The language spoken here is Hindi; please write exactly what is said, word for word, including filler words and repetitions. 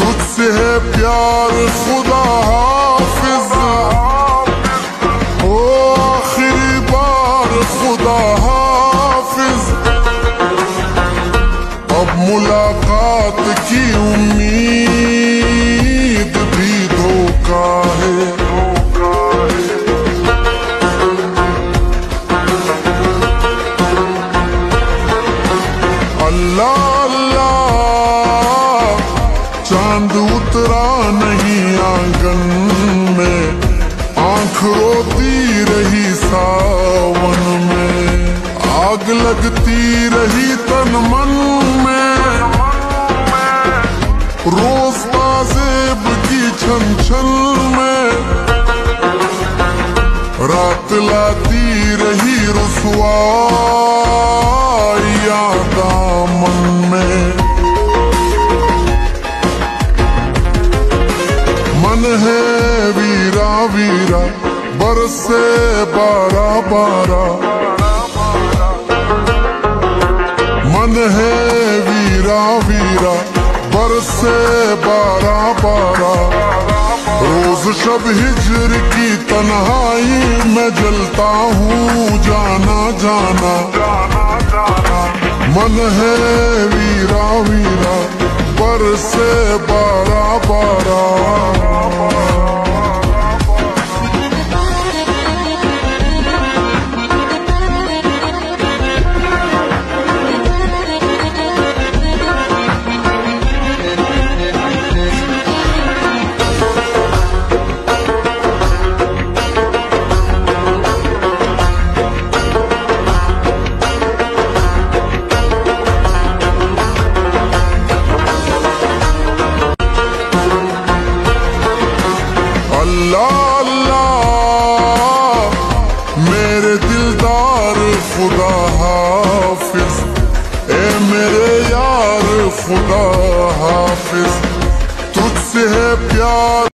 तुझसे है प्यार खुदा हाफिज, ओ आखिरी बार खुदा हाफिज। अब मुलाकात की उम्मीद भी धोखा है। अल्लाह अल्लाह चांद उतरा नहीं आंगन में, आंख रोती रही सावन में, आग लगती रही तन मन में, रोज ताजेब की छन छन में, रात लाती रही रुसवाइयां दामन में। मन है वीरा वीरा बरसे बारा बारा, मन है वीरा वीरा बरसे बारा बारा। रोज शब हिज्र की तन्हाई में जलता हूँ जाना जाना। मन है वीरा वीरा बरसे बारा बारा। अल्लाह अल्लाह मेरे दिलदार खुदा हाफिज, ए मेरे यार खुदा हाफिज। तुझसे है प्यार